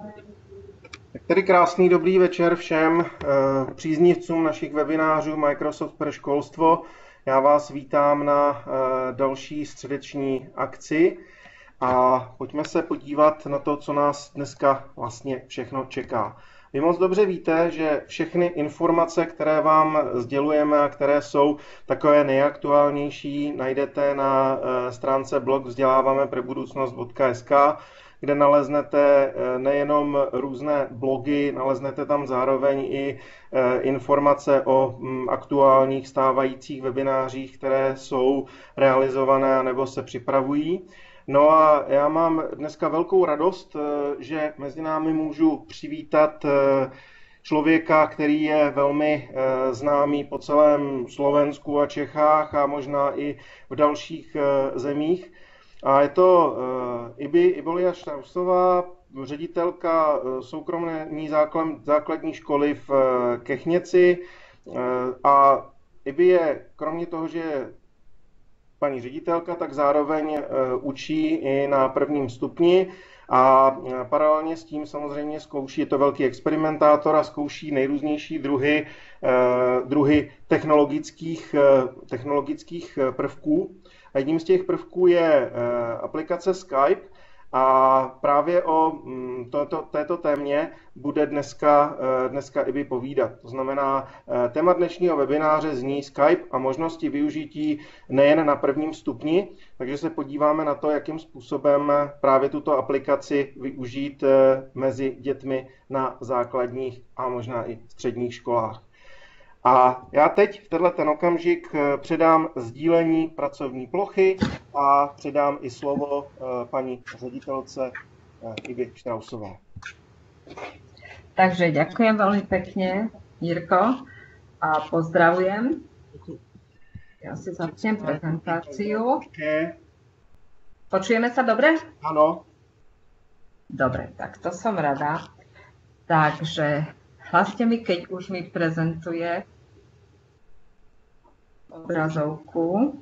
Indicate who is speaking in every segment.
Speaker 1: Tak tedy krásný dobrý večer všem příznivcům našich webinářů Microsoft pro školstvo. Já vás vítám na další středeční akci a pojďme se podívat na to, co nás dneska vlastně všechno čeká. Vy moc dobře víte, že všechny informace, které vám sdělujeme a které jsou takové nejaktuálnější, najdete na stránce blog vzdělávámeprebudoucnost.sk, kde naleznete nejenom různé blogy, naleznete tam zároveň i informace o aktuálních stávajících webinářích, které jsou realizované nebo se připravují. No a já mám dneska velkou radost, že mezi námi můžu přivítat člověka, který je velmi známý po celém Slovensku a Čechách a možná i v dalších zemích. A je to Ibolia Štrausová, ředitelka soukromé základní školy v Kechněci. A Ibi je, kromě toho, že je paní ředitelka, tak zároveň učí i na prvním stupni a paralelně s tím samozřejmě zkouší, je to velký experimentátor a zkouší nejrůznější druhy technologických prvků. A jedním z těch prvků je aplikace Skype a právě o této témě bude dneska Ibi povídat. To znamená, téma dnešního webináře zní Skype a možnosti využití nejen na prvním stupni, takže se podíváme na to, jakým způsobem právě tuto aplikaci využít mezi dětmi na základních a možná i středních školách. A já teď v tenhle okamžik předám sdílení pracovní plochy a předám i slovo paní ředitelce Ibi Štrausové.
Speaker 2: Takže ďakujem veľmi pekne, Jirko, a pozdravujem. Ja si začnem prezentáciu. Počujeme sa dobre?
Speaker 1: Áno.
Speaker 2: Dobre, tak to som rada. Takže hlaste mi, keď už mi prezentuje obrazovku.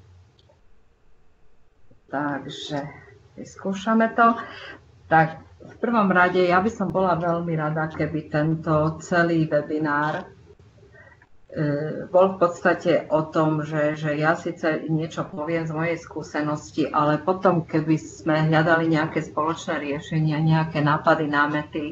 Speaker 2: Takže vyskúšame to. Tak v prvom rade ja by som bola veľmi rada, keby tento celý webinár bol v podstate o tom, že ja síce niečo poviem z mojej skúsenosti, ale potom, keby sme hľadali nejaké spoločné riešenia, nejaké nápady, námety,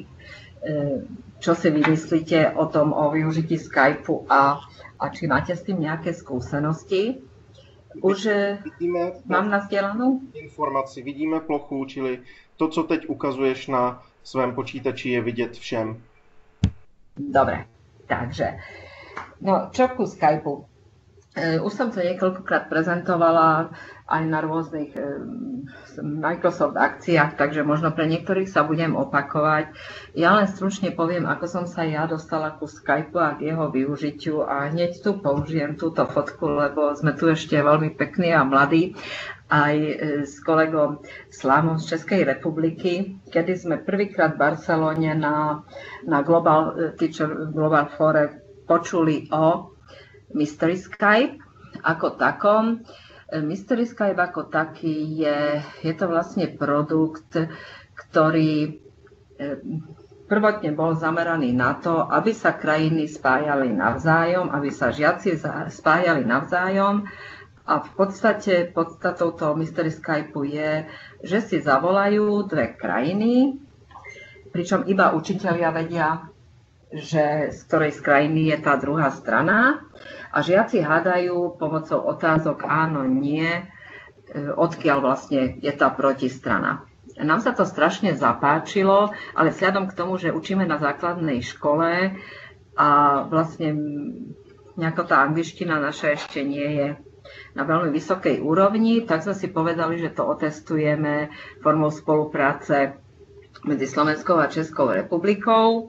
Speaker 2: čo si vymyslíte o tom, o využití Skypeu a či máte s tým nejaké skúsenosti. Už mám nazdielanú?
Speaker 1: Informaci, vidíme plochu, čili to, co teď ukazuješ na svém počítači, je vidět všem.
Speaker 2: Dobre, takže, no čo ku Skypeu? Už som to niekoľkokrát prezentovala aj na rôznych Microsoft akciách, takže možno pre niektorých sa budem opakovať. Ja len stručne poviem, ako som sa ja dostala ku Skypeu a k jeho využitiu a hneď tu použijem túto fotku, lebo sme tu ešte veľmi pekní a mladí, aj s kolegom Slámom z Českej republiky, kedy sme prvýkrát v Barcelone na Global Teacher Global Fore počuli o Mystery Skype ako takom. Mystery Skype ako taký je to vlastne produkt, ktorý prvotne bol zameraný na to, aby sa krajiny spájali navzájom, aby sa žiaci spájali navzájom. A v podstate podstatou toho Mystery Skypeu je, že si zavolajú dve krajiny, pričom iba učitelia vedia, že z ktorej z krajiny je tá druhá strana a žiaci hádajú pomocou otázok áno, nie, odkiaľ vlastne je tá protistrana. Nám sa to strašne zapáčilo, ale vzhľadom k tomu, že učíme na základnej škole a vlastne nejako tá angličtina naša ešte nie je na veľmi vysokej úrovni, tak sme si povedali, že to otestujeme formou spolupráce medzi Slovenskou a Českou republikou.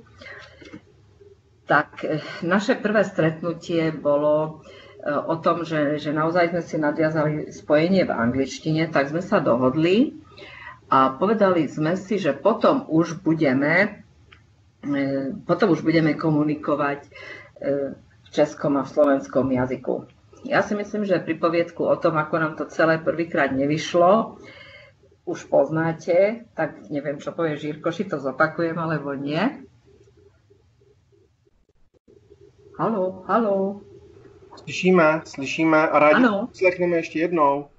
Speaker 2: Tak naše prvé stretnutie bolo o tom, že naozaj sme si nadviazali spojenie v angličtine, tak sme sa dohodli a povedali sme si, že potom už budeme komunikovať v českom a v slovenskom jazyku. Ja si myslím, že pri poviedku o tom, ako nám to celé prvýkrát nevyšlo, už poznáte, tak neviem, čo povie Žírko, či to zopakujem, alebo nie. Haló, haló.
Speaker 1: Slyšíme a rádi slechneme ještě jednou.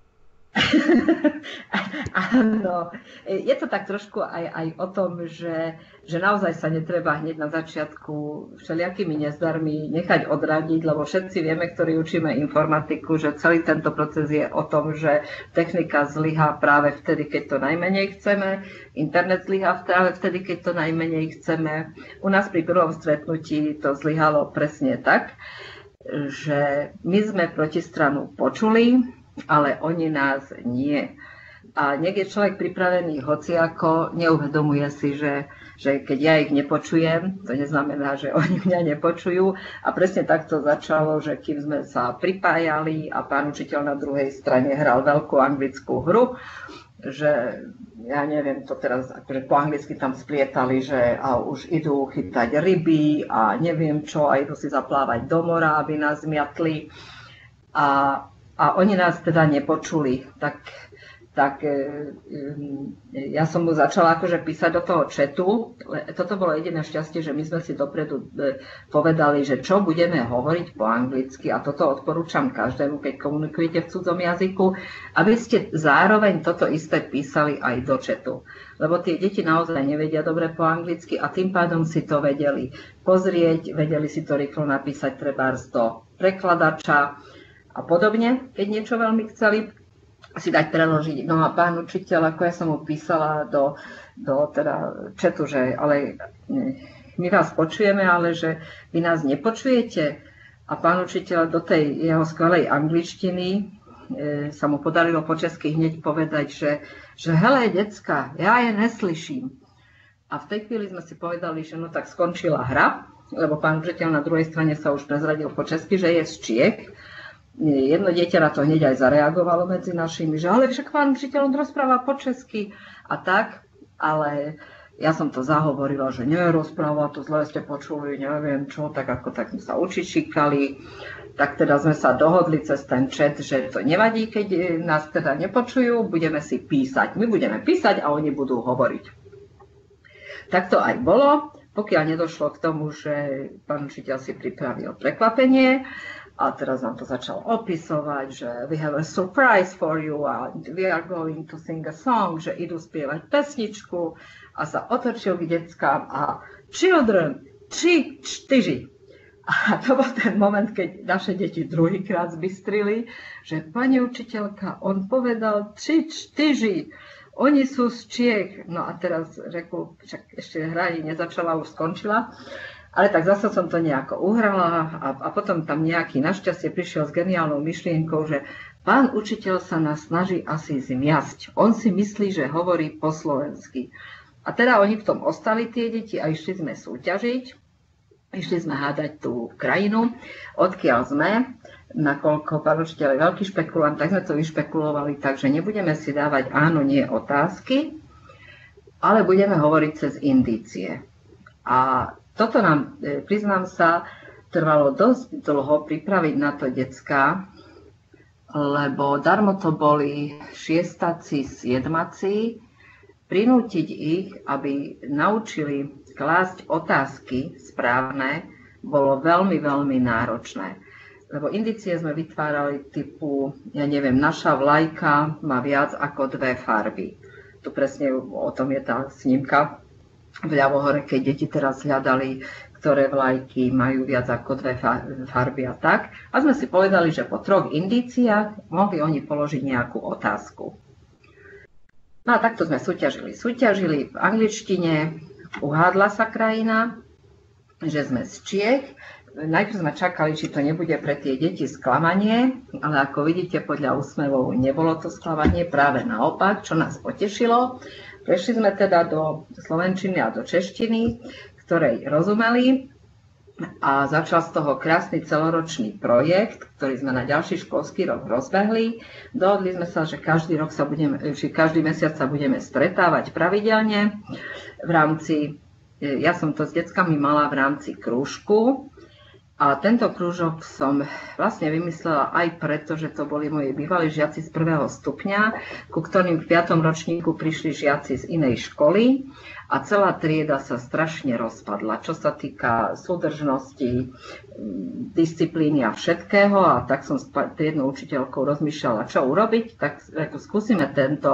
Speaker 2: Áno, je to tak trošku aj o tom, že naozaj sa netreba hneď na začiatku všelijakými nezdarmi nechať odradiť, lebo všetci vieme, ktorí učíme informatiku, že celý tento proces je o tom, že technika zlyhá práve vtedy, keď to najmenej chceme, internet zlyhá práve vtedy, keď to najmenej chceme. U nás pri prvom stretnutí to zlyhalo presne tak, že my sme protistranu počuli, ale oni nás nie. A nech je človek pripravený hociako, neuvedomuje si, že keď ja ich nepočujem, to neznamená, že oni mňa nepočujú. A presne takto začalo, že kým sme sa pripájali a pán učiteľ na druhej strane hral veľkú anglickú hru, že ja neviem, to teraz akože po anglicky tam splietali, že a už idú chytať ryby a neviem čo, a idú si zaplávať do mora, aby nás zmiatli. A oni nás teda nepočuli, tak ja som mu začala akože písať do toho chatu. Toto bolo jediné šťastie, že my sme si dopredu povedali, že čo budeme hovoriť po anglicky, a toto odporúčam každému, keď komunikujete v cudzom jazyku, aby ste zároveň toto isté písali aj do chatu. Lebo tie deti naozaj nevedia dobre po anglicky a tým pádom si to vedeli pozrieť, vedeli si to rýchlo napísať trebárs do prekladača a podobne, keď niečo veľmi chceli si dať preložiť. No a pán učiteľ, ako ja som mu písala do teda chatu, že ale my vás počujeme, ale že vy nás nepočujete. A pán učiteľ do tej jeho skvelej angličtiny sa mu podarilo po česky hneď povedať, že hele, decka, ja je neslyším. A v tej chvíli sme si povedali, že no tak skončila hra, lebo pán učiteľ na druhej strane sa už prezradil po česky, že je z Čiech. Jedno dieťa na to hneď aj zareagovalo medzi našimi, že ale však pán učiteľ, on rozpráva po česky a tak, ale ja som to zahovorila, že nerozpráva, to zle ste počuli, neviem čo, tak ako tak sme sa učičíkali, tak teda sme sa dohodli cez ten chat, že to nevadí, keď nás teda nepočujú, budeme si písať. My budeme písať a oni budú hovoriť. Tak to aj bolo, pokiaľ nedošlo k tomu, že pán učiteľ si pripravil prekvapenie. A teraz nám to začal opisovať, že we have a surprise for you a we are going to sing a song, že idú spievať pesničku a sa otočil k deckám a children, 3, 4. A to bol ten moment, keď naše deti druhýkrát zbystrili, že pani učiteľka, on povedal 3, 4, oni sú z Čiech. No a teraz řekl, však ešte hra nezačala, už skončila. Ale tak zase som to nejako uhrala a potom tam nejaký našťastie prišiel s geniálnou myšlienkou, že pán učiteľ sa nás snaží asi zmiasť. On si myslí, že hovorí po slovensky. A teda oni v tom ostali tie deti a išli sme súťažiť, išli sme hádať tú krajinu, odkiaľ sme, nakoľko pán učiteľ je veľký špekulant, tak sme to vyšpekulovali, takže nebudeme si dávať áno, nie otázky, ale budeme hovoriť cez indície. A toto nám, priznám sa, trvalo dosť dlho pripraviť na to decká, lebo darmo to boli šiestaci, siedmaci, prinútiť ich, aby naučili klásť otázky správne, bolo veľmi, veľmi náročné. Lebo indície sme vytvárali typu, ja neviem, naša vlajka má viac ako 2 farby. Tu presne o tom je tá snímka vľavo hore, keď deti teraz hľadali, ktoré vlajky majú viac ako 2 farby a tak. A sme si povedali, že po 3 indíciách mohli oni položiť nejakú otázku. No a takto sme súťažili v angličtine, uhádla sa krajina, že sme z Čiech. Najprv sme čakali, či to nebude pre tie deti sklamanie, ale ako vidíte, podľa úsmevov nebolo to sklamanie, práve naopak, čo nás potešilo. Prešli sme teda do slovenčiny a do češtiny, ktorej rozumeli, a začal z toho krásny celoročný projekt, ktorý sme na ďalší školský rok rozbehli. Dohodli sme sa, že každý mesiac sa budeme stretávať pravidelne v rámci, ja som to s deckami mala v rámci krúžku, A tento krúžok som vlastne vymyslela aj preto, že to boli moji bývalí žiaci z 1. stupňa, ku ktorým v 5. ročníku prišli žiaci z inej školy a celá trieda sa strašne rozpadla, čo sa týka súdržnosti, disciplíny a všetkého. A tak som s triednou učiteľkou rozmýšľala, čo urobiť, tak skúsime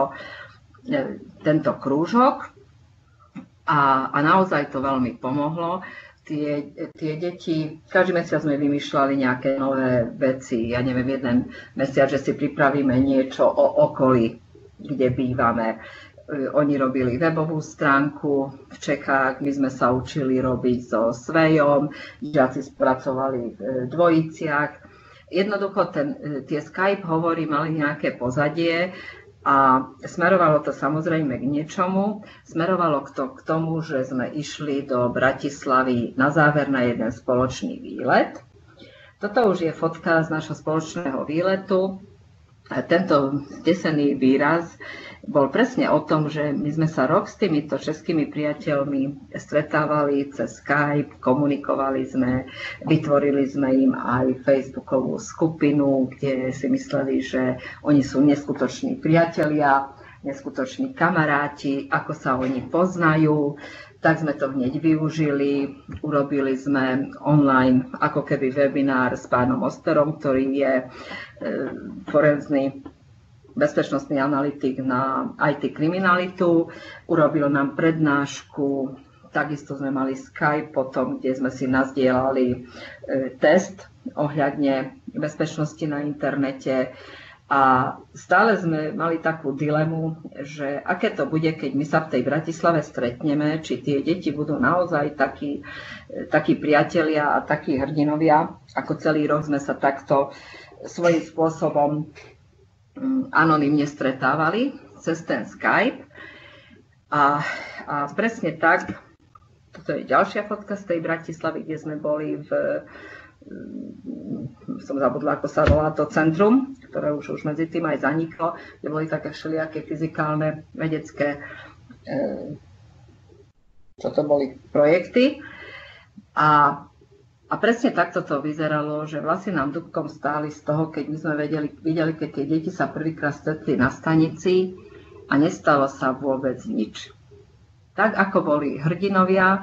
Speaker 2: tento krúžok a naozaj to veľmi pomohlo. Tie deti, každý mesiac sme vymýšľali nejaké nové veci. Ja neviem, jeden mesiac, že si pripravíme niečo o okolí, kde bývame. Oni robili webovú stránku v Čechách, my sme sa učili robiť so Svejom, žiaci spracovali v dvojiciach. Jednoducho tie Skype hovory mali nejaké pozadie, a smerovalo to samozrejme k niečomu. Smerovalo to k tomu, že sme išli do Bratislavy na záver na jeden spoločný výlet. Toto už je fotka z našho spoločného výletu. A tento zdesený výraz bol presne o tom, že my sme sa rok s týmito českými priateľmi stretávali cez Skype, komunikovali sme, vytvorili sme im aj facebookovú skupinu, kde si mysleli, že oni sú neskutoční priatelia, neskutoční kamaráti, ako sa oni poznajú. Tak sme to hneď využili, urobili sme online ako keby webinár s pánom Osterom, ktorý je forenzný bezpečnostný analytik na IT kriminalitu. Urobil nám prednášku, takisto sme mali Skype potom, kde sme si nazdielali test ohľadne bezpečnosti na internete. A stále sme mali takú dilemu, že aké to bude, keď my sa v tej Bratislave stretneme, či tie deti budú naozaj takí priatelia a takí hrdinovia, ako celý rok sme sa takto svojím spôsobom anonymne stretávali cez ten Skype. A presne tak, toto je ďalšia fotka z tej Bratislavy, kde sme boli som zabudla, ako sa volá to centrum, ktoré už medzi tým aj zaniklo, kde boli také všelijaké fyzikálne, vedecké, čo to boli, projekty. A presne takto to vyzeralo, že vlasy nám dúbkom stáli z toho, keď my sme videli, keď tie deti sa prvýkrát stretli na stanici a nestalo sa vôbec nič. Tak ako boli hrdinovia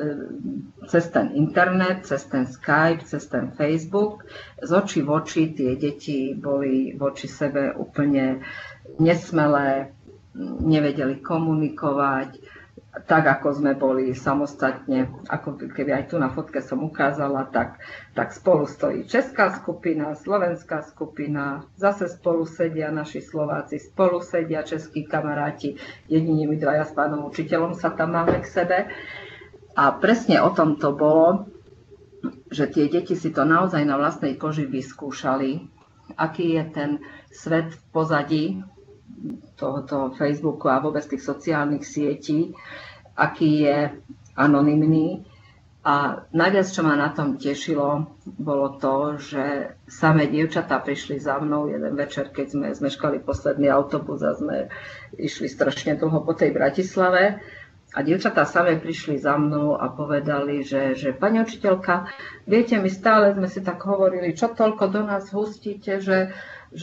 Speaker 2: cez ten internet, cez ten Skype, cez ten Facebook, z očí v oči tie deti boli voči sebe úplne nesmelé, nevedeli komunikovať, tak ako sme boli samostatne, ako keby aj tu na fotke som ukázala, tak spolu stojí česká skupina, slovenská skupina, zase spolu sedia naši Slováci, spolu sedia českí kamaráti, jedine my dvaja s pánom učiteľom sa tam máme k sebe. A presne o tom to bolo, že tie deti si to naozaj na vlastnej koži vyskúšali, aký je ten svet v pozadí tohoto Facebooku a vôbec tých sociálnych sietí, aký je anonymný. A najviac, čo ma na tom tešilo, bolo to, že samé dievčatá prišli za mnou jeden večer, keď sme zmeškali posledný autobus a sme išli strašne dlho po tej Bratislave. A dievčatá samé prišli za mnou a povedali, že pani učiteľka, viete, my stále sme si tak hovorili, čo toľko do nás hustíte, že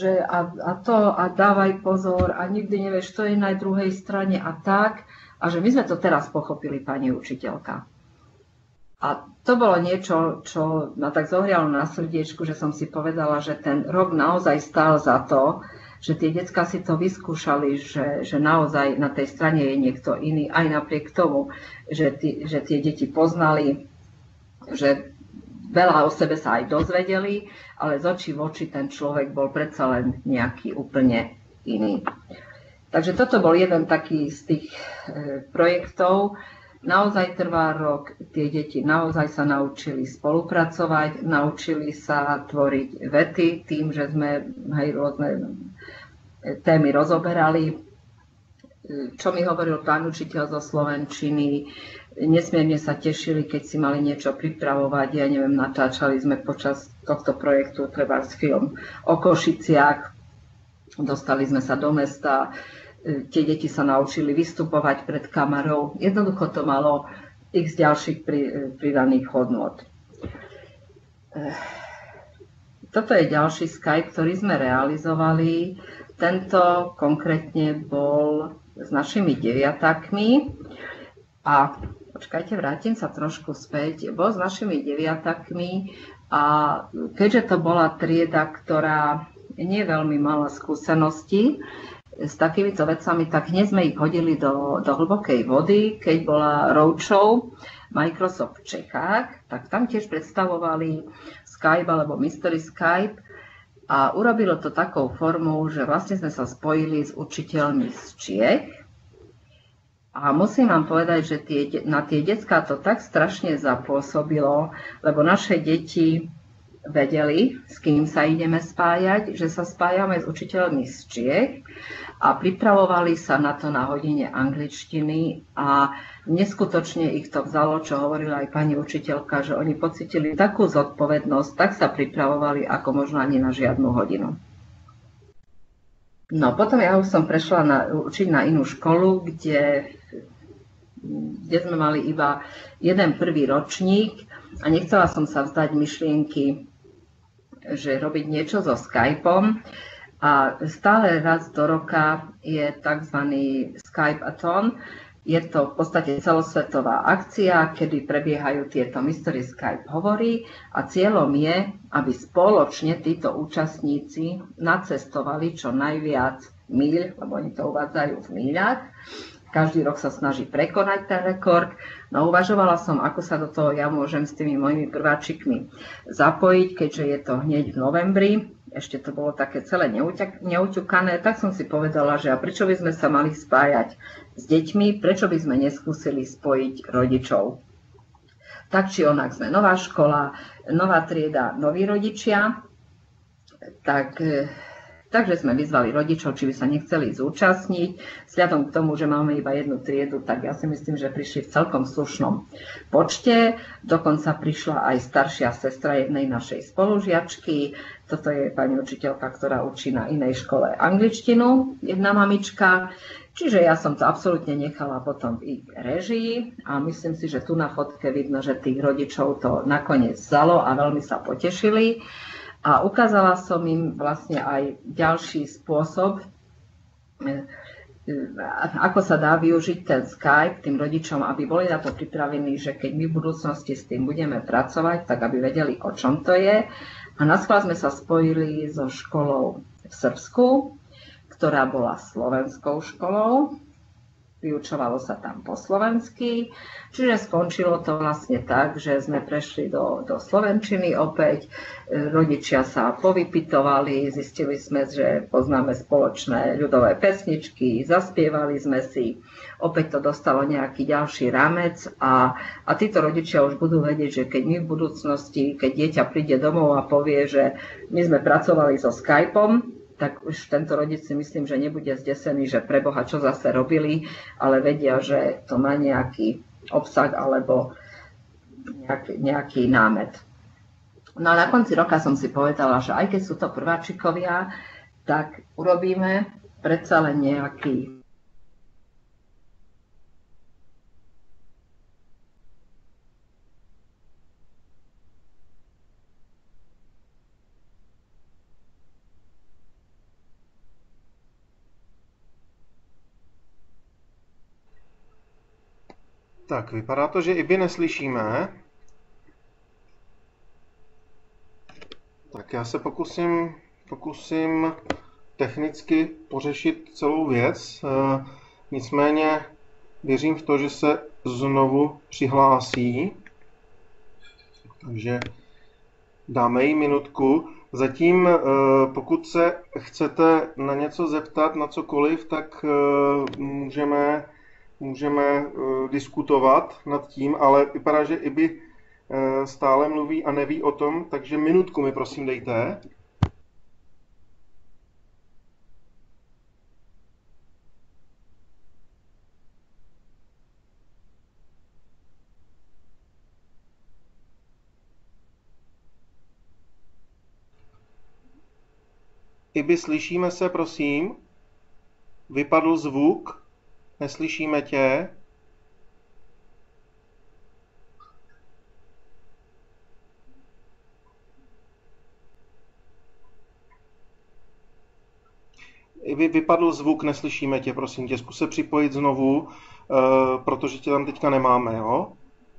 Speaker 2: a dávaj pozor a nikdy nevieš, čo je na druhej strane a tak. A že my sme to teraz pochopili, pani učiteľka. A to bolo niečo, čo ma tak zohrialo na srdiečku, že som si povedala, že ten rok naozaj stál za to, že tie decká si to vyskúšali, že naozaj na tej strane je niekto iný, aj napriek tomu, že tie deti poznali, že veľa o sebe sa aj dozvedeli, ale z očí v oči ten človek bol predsa len nejaký úplne iný. Takže toto bol jeden taký z tých projektov. Naozaj trvá rok, tie deti naozaj sa naučili spolupracovať, naučili sa tvoriť vety tým, že sme rôzne témy rozoberali. Čo mi hovoril pán učiteľ zo slovenčiny, nesmierne sa tešili, keď si mali niečo pripravovať. Ja neviem, natáčali sme počas tohto projektu trebárs film o Košiciach, dostali sme sa do mesta, tie deti sa naučili vystupovať pred kamerou. Jednoducho to malo x ďalších pridaných hodnôt. Toto je ďalší Skype, ktorý sme realizovali. Tento konkrétne bol s našimi deviatakmi a počkajte, vrátim sa trošku späť. Bol s našimi deviatakmi a keďže to bola trieda, ktorá nie veľmi mala skúsenosti s takýmito vecami, tak hneď sme ich hodili do hlbokej vody, keď bola roadshow Microsoft v Čechách, tak tam tiež predstavovali Skype alebo Mystery Skype a urobilo to takou formou, že vlastne sme sa spojili s učiteľmi z Čiech a musím vám povedať, že na tie decká to tak strašne zapôsobilo, lebo naše deti vedeli, s kým sa ideme spájať, že sa spájame s učiteľmi z Čiech a pripravovali sa na to na hodine angličtiny a neskutočne ich to vzalo, čo hovorila aj pani učiteľka, že oni pocítili takú zodpovednosť, tak sa pripravovali ako možno ani na žiadnu hodinu. No potom ja už som prešla učiť na inú školu, kde sme mali iba jeden prvý ročník a nechcela som sa vzdať myšlienky, že robiť niečo so Skypeom. A stále raz do roka je tzv. Skype-athon. Je to v podstate celosvetová akcia, kedy prebiehajú tieto Mystery Skype hovory a cieľom je, aby spoločne títo účastníci nacestovali čo najviac míľ, lebo oni to uvádzajú v míľach. Každý rok sa snaží prekonať ten rekord. No uvažovala som, ako sa do toho ja môžem s tými mojimi prváčikmi zapojiť, keďže je to hneď v novembri. Ešte to bolo také celé neuťukané, tak som si povedala, že a prečo by sme sa mali spájať s deťmi, prečo by sme neskúsili spojiť rodičov. Tak či onak sme nová škola, nová trieda, noví rodičia, takže sme vyzvali rodičov, či by sa nechceli zúčastniť. Vzhľadom k tomu, že máme iba jednu triedu, tak ja si myslím, že prišli v celkom slušnom počte. Dokonca prišla aj staršia sestra jednej našej spolužiačky. Toto je pani učiteľka, ktorá učí na inej škole angličtinu, jedna mamička. Čiže ja som to absolútne nechala potom v ich režii a myslím si, že tu na fotke vidno, že tých rodičov to nakoniec vzalo a veľmi sa potešili. A ukázala som im vlastne aj ďalší spôsob, ako sa dá využiť ten Skype tým rodičom, aby boli na to pripravení, že keď my v budúcnosti s tým budeme pracovať, tak aby vedeli, o čom to je. A naschvál sme sa spojili so školou v Srbsku, ktorá bola slovenskou školou. Vyučovalo sa tam po slovensky, čiže skončilo to vlastne tak, že sme prešli do slovenčiny opäť, rodičia sa povypitovali, zistili sme, že poznáme spoločné ľudové pesničky, zaspievali sme si, opäť to dostalo nejaký ďalší rámec a títo rodičia už budú vedieť, že keď my v budúcnosti, keď dieťa príde domov a povie, že my sme pracovali so Skypeom, tak už tento rodič si myslím, že nebude zdesený, že preboha, čo zase robili, ale vedia, že to má nejaký obsah alebo nejaký námet. No a na konci roka som si povedala, že aj keď sú to prváčikovia, tak urobíme predsa len nejaký
Speaker 1: Tak, vypadá to, že Ibi neslyšíme. Tak já se pokusím technicky pořešit celou věc. Nicméně věřím v to, že se znovu přihlásí. Takže dáme jí minutku. Zatím, pokud se chcete na něco zeptat, na cokoliv, tak můžeme diskutovat nad tím, ale vypadá, že Ibi stále mluví a neví o tom, takže minutku mi prosím dejte. Ibi, slyšíme se, prosím? Vypadl zvuk? Neslyšíme tě? vypadl zvuk, neslyšíme tě, prosím tě, zkus se připojit znovu, protože tě tam teďka nemáme, jo?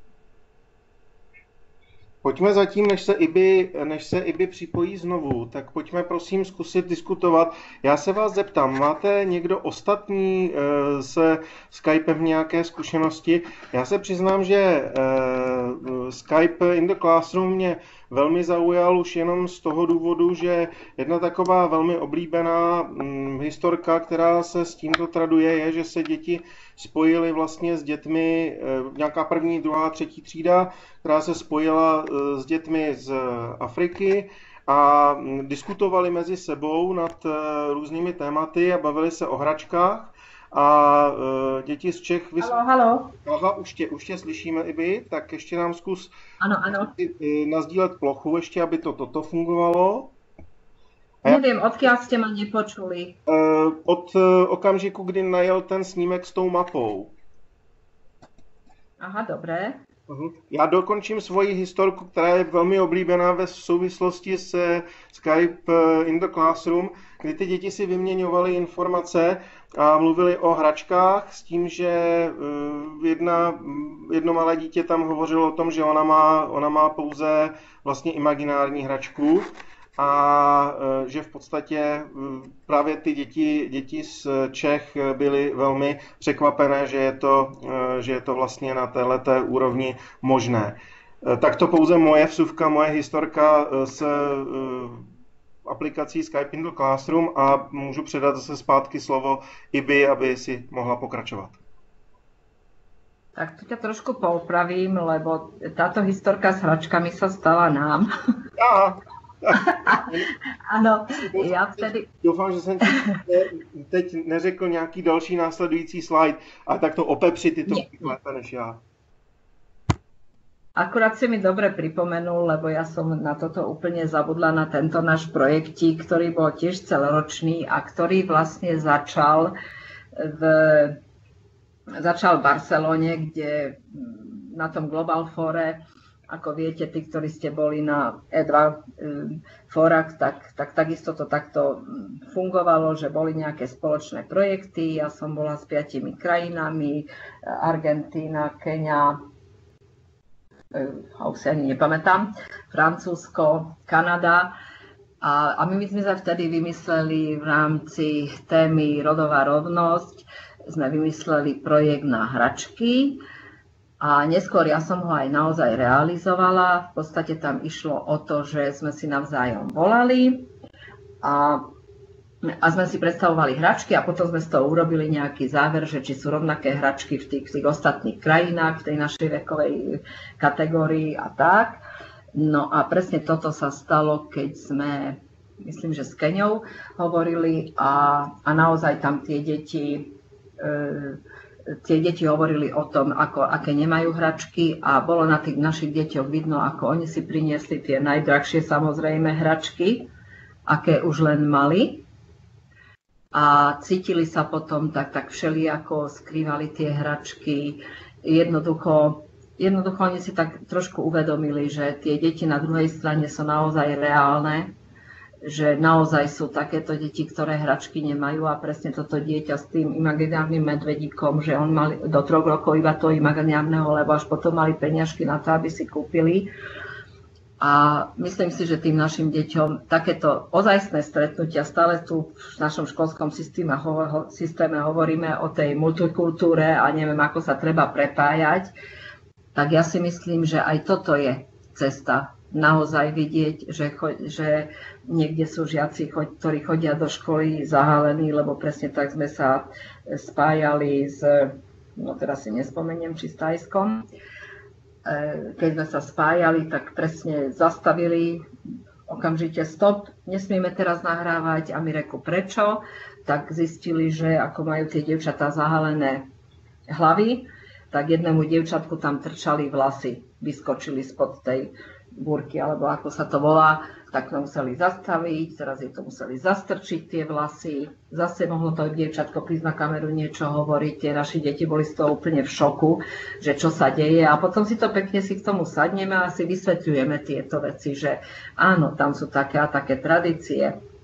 Speaker 1: Pojďme zatím, než se Ibi připojí znovu, tak pojďme prosím zkusit diskutovat. Já se vás zeptám, máte někdo ostatní se Skypem nějaké zkušenosti? Já se přiznám, že Skype in the Classroom mě velmi zaujal už jenom z toho důvodu, že jedna taková velmi oblíbená historka, která se s tímto traduje, je, že se děti spojily vlastně s dětmi, nějaká první, druhá, třetí třída, která se spojila s dětmi z Afriky a diskutovali mezi sebou nad různými tématy a bavili se o hračkách. A děti z Čech...
Speaker 2: Halo.
Speaker 1: Aha, už tě slyšíme, Ibi, tak ještě nám zkus
Speaker 2: Ano.
Speaker 1: nazdílet plochu ještě, aby toto fungovalo.
Speaker 2: Neviem, odkiaľ ste ma nepočuli?
Speaker 1: Od okamžiku, kdy najel ten snímek s tou mapou.
Speaker 2: Aha, dobré.
Speaker 1: Já dokončím svoji historku, která je velmi oblíbená ve souvislosti se Skype in the Classroom, kdy ty děti si vyměňovaly informace a mluvili o hračkách s tím, že jedno malé dítě tam hovořilo o tom, že ona má pouze vlastně imaginární hračku a že v podstatě právě ty děti z Čech byly velmi překvapené, že je to vlastně na téhleté úrovni možné. Tak to pouze moje vsuvka, moje historka s aplikací Skype in the Classroom a můžu předat zase zpátky slovo Ibi, aby si mohla pokračovat.
Speaker 2: Tak tu ťa trošku poupravím, lebo táto historka s hračkami sa stala nám. Ano, já vtedy...
Speaker 1: Doufám, že jsem teď neřekl nějaký další následující slide, ale tak to opepři ty to lépe než já.
Speaker 2: Akurát si mi dobre pripomenul, lebo ja som na toto úplne zabudla, na tento náš projektík, ktorý bol tiež celoročný a ktorý vlastne začal v Barcelone, kde na tom Global Fóre, ako viete, tí, ktorí ste boli na E2 fórach, tak takisto to takto fungovalo, že boli nejaké spoločné projekty. Ja som bola s 5 krajinami, Argentína, Kenia, už si ani nepamätám, Francúzsko, Kanada. A my sme sa vtedy vymysleli v rámci témy rodová rovnosť, sme vymysleli projekt na hračky. A neskôr ja som ho aj naozaj realizovala. V podstate tam išlo o to, že sme si navzájom volali a sme si predstavovali hračky a potom sme z toho urobili nejaký záver, že či sú rovnaké hračky v tých ostatných krajinách, v tej našej vekovej kategórii a tak. No a presne toto sa stalo, keď sme, myslím, že s Keňou hovorili a naozaj tam tie deti hovorili o tom, aké nemajú hračky a bolo na tých našich deťoch vidno, ako oni si priniesli tie najdrahšie samozrejme hračky, aké už len mali. A cítili sa potom tak všelijako, skrývali tie hračky. Jednoducho oni si tak trošku uvedomili, že tie deti na druhej strane sú naozaj reálne, že naozaj sú takéto deti, ktoré hračky nemajú a presne toto dieťa s tým imaginárnym medvedíkom, že on mal do 3 rokov iba to imaginárneho, lebo až potom mali peniažky na to, aby si kúpili. A myslím si, že tým našim deťom takéto ozajstné stretnutia, stále tu v našom školskom systéme hovoríme o tej multikultúre a neviem, ako sa treba prepájať, tak ja si myslím, že aj toto je cesta. Naozaj vidieť, že niekde sú žiaci, ktorí chodia do školy zahalení, lebo presne tak sme sa spájali s, no teraz si nespomeniem, či s Tajskom. Keď sme sa spájali, tak presne zastavili okamžite stop, nesmieme teraz nahrávať a my reku prečo, tak zistili, že ako majú tie dievčatá zahalené hlavy, tak jednému dievčatku tam trčali vlasy, vyskočili spod tej búrky, alebo ako sa to volá, tak to museli zastaviť, teraz jej to museli zastrčiť tie vlasy, zase mohlo to dievčatko prísť na kameru niečo hovoriť, tie naši deti boli z toho úplne v šoku, že čo sa deje a potom si to pekne si k tomu sadneme a si vysvetľujeme tieto veci, že áno, tam sú také a také tradície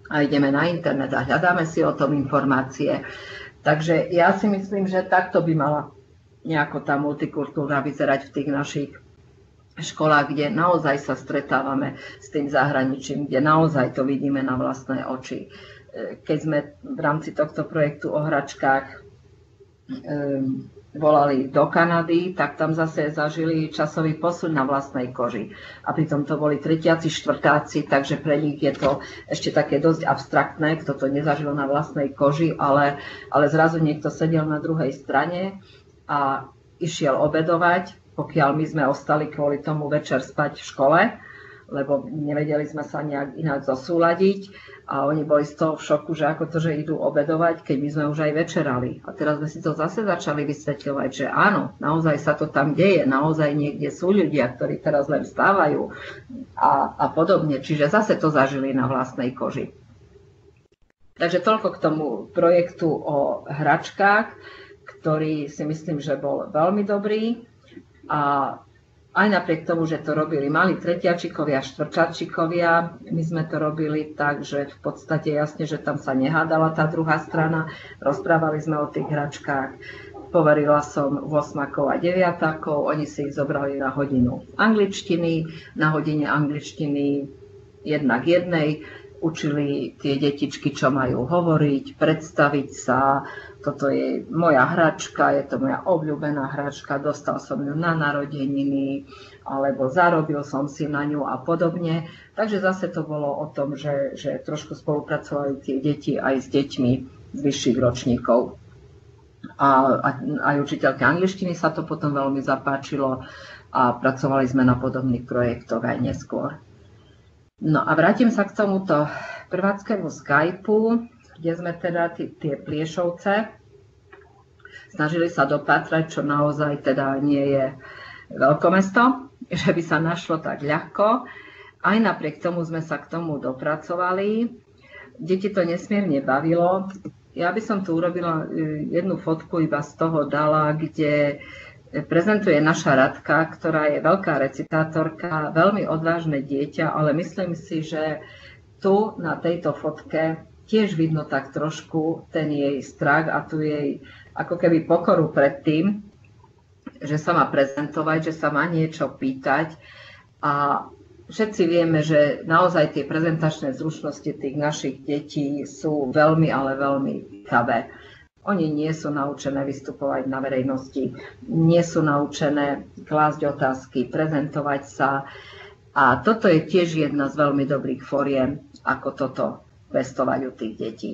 Speaker 2: a ideme na internet a hľadáme si o tom informácie. Takže ja si myslím, že takto by mala nejako tá multikultúra vyzerať v tých našich školách, kde naozaj sa stretávame s tým zahraničím, kde naozaj to vidíme na vlastné oči. Keď sme v rámci tohto projektu o hračkách volali do Kanady, tak tam zase zažili časový posun na vlastnej koži. A pritom to boli tretiaci, štvrtáci, takže pre nich je to ešte také dosť abstraktné, kto to nezažil na vlastnej koži, ale zrazu niekto sedel na druhej strane a išiel obedovať, pokiaľ my sme ostali kvôli tomu večer spať v škole, lebo nevedeli sme sa nejak inak zosúladiť a oni boli z toho v šoku, že ako to, že idú obedovať, keď my sme už aj večerali. A teraz sme si to zase začali vysvetľovať, že áno, naozaj sa to tam deje, naozaj niekde sú ľudia, ktorí teraz len vstávajú a podobne. Čiže zase to zažili na vlastnej koži. Takže toľko k tomu projektu o hračkách, ktorý si myslím, že bol veľmi dobrý a aj napriek tomu, že to robili mali tretiačikovia, štvrťačikovia, my sme to robili tak, že v podstate jasne, že tam sa nehádala tá druhá strana, rozprávali sme o tých hračkách, poverila som 8-akov a 9-akov, oni si ich zobrali na hodinu angličtiny, na hodine angličtiny 1:1, učili tie detičky, čo majú hovoriť, predstaviť sa. Toto je moja hračka, je to moja obľúbená hračka, dostal som ju na narodeniny, alebo zarobil som si na ňu a podobne. Takže zase to bolo o tom, že trošku spolupracovali tie deti aj s deťmi z vyšších ročníkov. A aj učiteľke angličtiny sa to potom veľmi zapáčilo a pracovali sme na podobných projektoch aj neskôr. No a vrátim sa k tomuto prváckému Skypeu, kde sme teda tie Pliešovce snažili sa dopatrať, čo naozaj teda nie je veľkomesto, že by sa našlo tak ľahko. Aj napriek tomu sme sa k tomu dopracovali. Deti to nesmierne bavilo. Ja by som tu urobila jednu fotku, iba z toho dala, kde prezentuje naša Radka, ktorá je veľká recitátorka, veľmi odvážne dieťa, ale myslím si, že tu na tejto fotke tiež vidno tak trošku ten jej strach a tu jej ako keby pokoru pred tým, že sa má prezentovať, že sa má niečo pýtať. A všetci vieme, že naozaj tie prezentačné zručnosti tých našich detí sú veľmi, ale veľmi chabé. Oni nie sú naučené vystupovať na verejnosti, nie sú naučené klásť otázky, prezentovať sa. A toto je tiež jedna z veľmi dobrých foriem, ako toto pestovať u tých detí.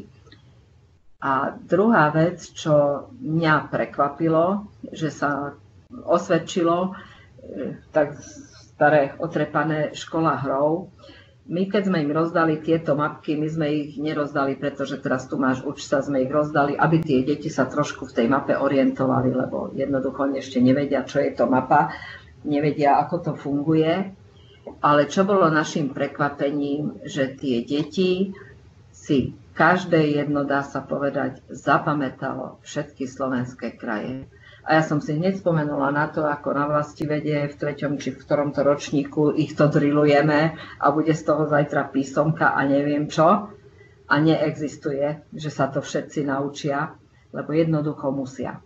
Speaker 2: A druhá vec, čo mňa prekvapilo, že sa osvedčilo, tak staré otrepané škola hrov. My, keď sme im rozdali tieto mapky, my sme ich nerozdali, pretože teraz tu máš, uč sa, sme ich rozdali, aby tie deti sa trošku v tej mape orientovali, lebo jednoducho ešte nevedia, čo je to mapa, nevedia, ako to funguje. Ale čo bolo našim prekvapením, že tie deti si každé jedno, dá sa povedať, zapamätalo všetky slovenské kraje. A ja som si hneď spomenula na to, ako na vlastivede v 3. či v ktoromto ročníku ich to drillujeme a bude z toho zajtra písomka a neviem čo. A neexistuje, že sa to všetci naučia, lebo jednoducho musia.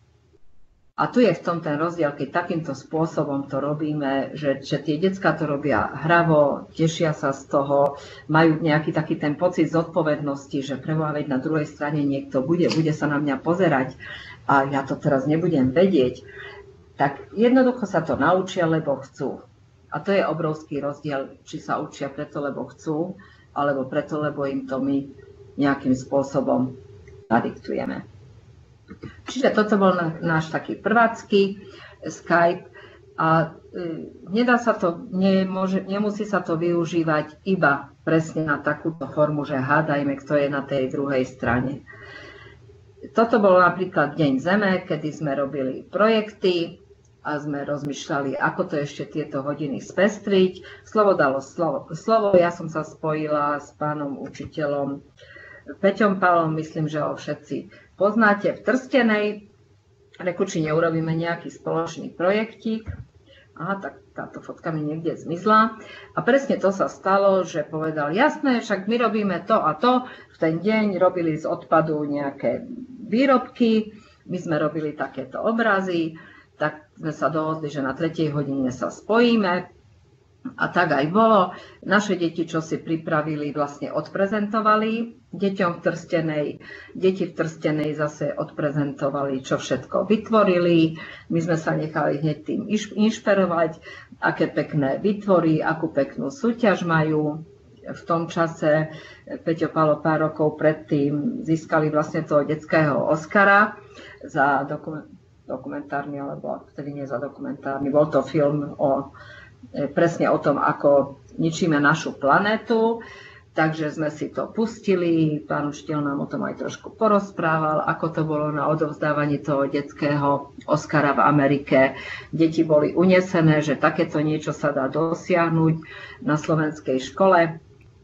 Speaker 2: A tu je v tom ten rozdiel, keď takýmto spôsobom to robíme, že tie decká to robia hravo, tešia sa z toho, majú nejaký taký ten pocit zodpovednosti, že preboha, veď na druhej strane niekto bude sa na mňa pozerať a ja to teraz nebudem vedieť, tak jednoducho sa to naučia, lebo chcú. A to je obrovský rozdiel, či sa učia preto, lebo chcú, alebo preto, lebo im to my nejakým spôsobom nadiktujeme. Čiže toto bol náš taký prvácky Skype a nedá sa to, nemusí sa to využívať iba presne na takúto formu, že hádajme, kto je na tej druhej strane. Toto bol napríklad Deň Zeme, kedy sme robili projekty a sme rozmýšľali, ako to ešte tieto hodiny spestriť. Slovo dalo slovo. Ja som sa spojila s pánom učiteľom Peťom Palom, myslím, že ho všetci poznáte, v Trstenej. Reku, či neurobíme nejaký spoločný projektík. aha, tak táto fotka mi niekde zmizla. A presne to sa stalo, že povedal, jasné, však my robíme to a to. V ten deň robili z odpadu nejaké výrobky, my sme robili takéto obrazy, tak sme sa dohodli, že na 3. hodine sa spojíme. A tak aj bolo. Naše deti, čo si pripravili, vlastne odprezentovali deťom v Trstenej. Deti v Trstenej zase odprezentovali, čo všetko vytvorili. My sme sa nechali hneď tým inšpirovať, aké pekné vytvorí, akú peknú súťaž majú. V tom čase Peťo Palo pár rokov predtým získali vlastne toho detského Oscara za dokumentárny, alebo vtedy nie za dokumentárny. Bol to film presne o tom, ako ničíme našu planetu. Takže sme si to pustili, pán učiteľ nám o tom aj trošku porozprával, ako to bolo na odovzdávaní toho detského Oscara v Amerike. Deti boli unesené, že takéto niečo sa dá dosiahnuť na slovenskej škole.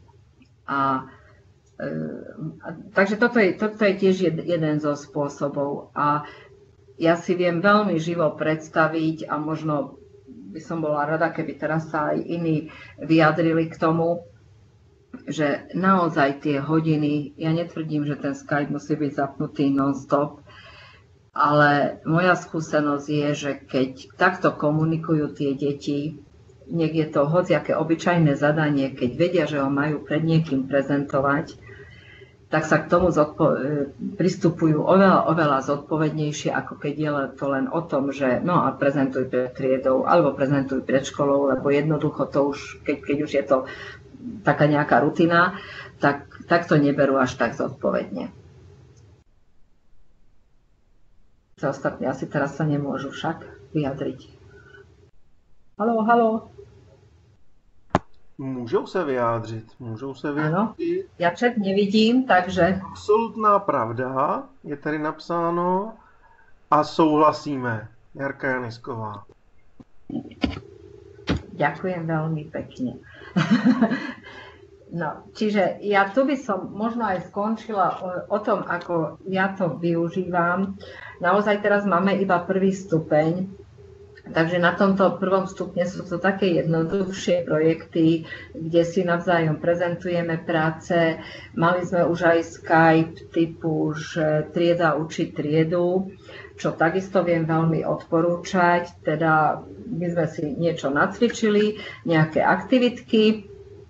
Speaker 2: Takže toto je tiež jeden zo spôsobov. A ja si viem veľmi živo predstaviť, a možno by som bola rada, keby teraz sa aj iní vyjadrili k tomu, že naozaj tie hodiny, ja netvrdím, že ten Skype musí byť zapnutý non-stop, ale moja skúsenosť je, že keď takto komunikujú tie deti, nech je to hociaké obyčajné zadanie, keď vedia, že ho majú pred niekým prezentovať, tak sa k tomu pristupujú oveľa zodpovednejšie, ako keď je to len o tom, že no a prezentuj pred triedou alebo prezentuj pred školou, lebo jednoducho to už, keď už je to taká nejaká rutina, tak to neberú až tak zodpovedne. Ostatní asi teraz sa nemôžu však vyjadriť. Haló.
Speaker 1: Můžou se vyjádřit.
Speaker 2: Ano, já chat nevidím, takže...
Speaker 1: Absolutná pravda je tady napsáno a souhlasíme. Jarka Janisková.
Speaker 2: Ďakujem veľmi pekne. No, čiže ja tu by som možno aj skončila o tom, ako ja to využívam. Naozaj teraz máme iba 1. stupeň, takže na tomto 1. stupne sú to také jednoduchšie projekty, kde si navzájom prezentujeme práce. Mali sme už aj Skype typu, že trieda učí triedu, čo takisto viem veľmi odporúčať. Teda my sme si niečo nacvičili, nejaké aktivitky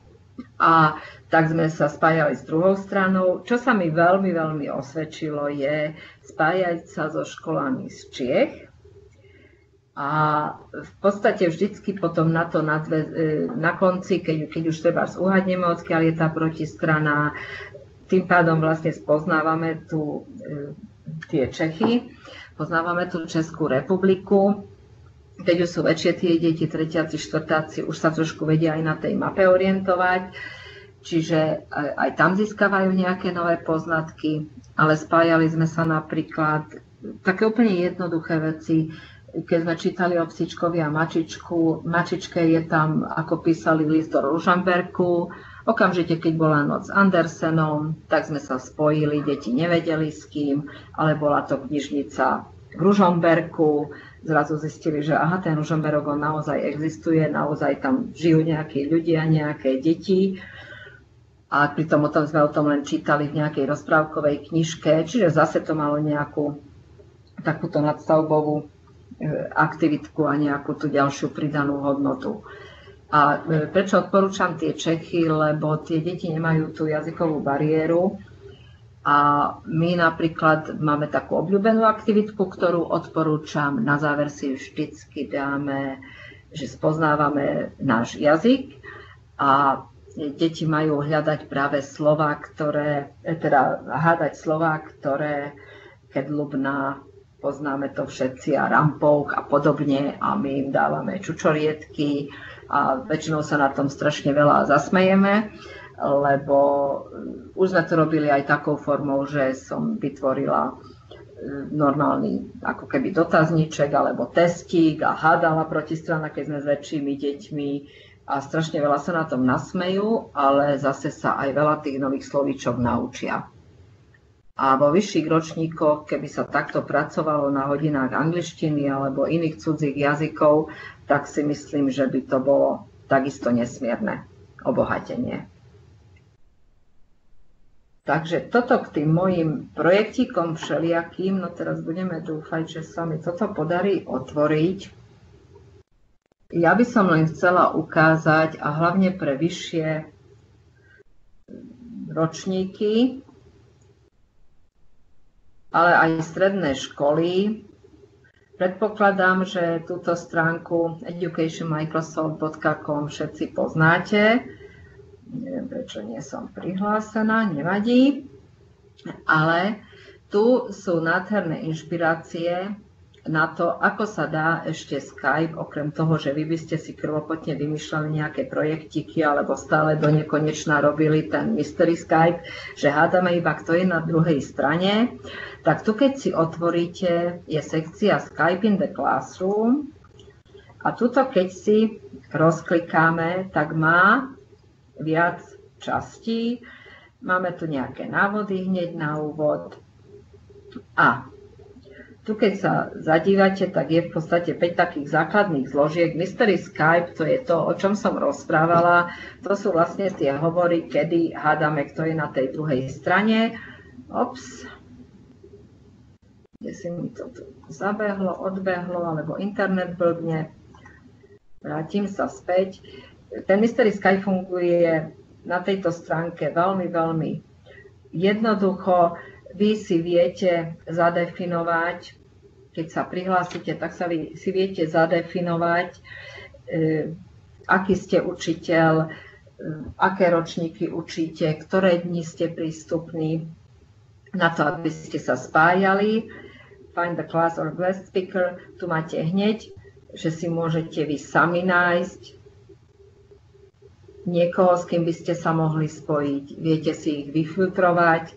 Speaker 2: a tak sme sa spájali s druhou stranou. Čo sa mi veľmi, veľmi osvedčilo je spájať sa so školami z Čiech. A v podstate vždycky potom na to na konci, keď už treba uhadneme, odkiaľ je tá protistrana, tým pádom vlastne spoznávame tie Čechy, poznávame tú Českú republiku. Keď už sú väčšie tie deti, tretiaci, štvrtáci, už sa trošku vedia aj na tej mape orientovať, čiže aj tam získavajú nejaké nové poznatky, ale spájali sme sa napríklad také úplne jednoduché veci. Keď sme čítali o psíčkovi a mačičke, je tam, ako písali list do Ružomberku. Okamžite, keď bola noc s Andersenom, tak sme sa spojili, deti nevedeli s kým, ale bola to knižnica v Ružomberku. Zrazu zistili, že aha, ten Ružomberok on naozaj existuje, naozaj tam žijú nejakí ľudia, nejaké deti. A pritom sme o tom len čítali v nejakej rozprávkovej knižke, čiže zase to malo nejakú takúto nadstavbovú aktivitku a nejakú tú ďalšiu pridanú hodnotu. A prečo odporúčam tie Čechy? Lebo tie deti nemajú tú jazykovú bariéru a my napríklad máme takú obľúbenú aktivitku, ktorú odporúčam. Na záver si vždycky dáme, že spoznávame náš jazyk a deti majú hľadať práve slová, hádať slová, ktoré keď ľubná, poznáme to všetci, a rampouk a podobne, a my im dávame čučoriedky a väčšinou sa na tom strašne veľa zasmejeme, lebo už sme to robili aj takou formou, že som vytvorila normálny ako keby dotazníček alebo testík a hádala protistrana, keď sme s väčšími deťmi, a strašne veľa sa na tom nasmejú, ale zase sa aj veľa tých nových slovíčok naučia. A vo vyšších ročníkoch, keby sa takto pracovalo na hodinách angličtiny alebo iných cudzích jazykov, tak si myslím, že by to bolo takisto nesmierne obohatenie. Takže toto k tým mojim projektíkom všelijakým, no teraz budeme dúfať, že sa mi toto podarí otvoriť. Ja by som len chcela ukázať, a hlavne pre vyššie ročníky, ale aj stredné školy. Predpokladám, že túto stránku educationmicrosoft.com všetci poznáte. Neviem, prečo nie som prihlásená, nevadí. Ale tu sú nádherné inšpirácie na to, ako sa dá ešte Skype, okrem toho, že vy by ste si krvopotne vymýšľali nejaké projektiky alebo stále do nekonečna robili ten mystery Skype, že hádame iba, kto je na druhej strane. Tak tu, keď si otvoríte, je sekcia Skype in the Classroom a tuto, keď si rozklikáme, tak má viac častí. Máme tu nejaké návody hneď na úvod. A tu, keď sa zadívate, tak je v podstate 5 takých základných zložiek. Mystery Skype, to je to, o čom som rozprávala. To sú vlastne tie hovory, kedy hádame, kto je na tej druhej strane. Ops. Kde si mi to tu zabehlo, odbehlo, alebo internet blbne. Vrátim sa späť. Ten Mystery Skype funguje na tejto stránke veľmi, veľmi jednoducho. Vy si viete zadefinovať, keď sa prihlásite, tak sa vy si viete zadefinovať, aký ste učiteľ, aké ročníky učíte, ktoré dni ste prístupní na to, aby ste sa spájali. Find the class or guest speaker. Tu máte hneď, že si môžete vy sami nájsť niekoho, s kým by ste sa mohli spojiť. Viete si ich vyfiltrovať,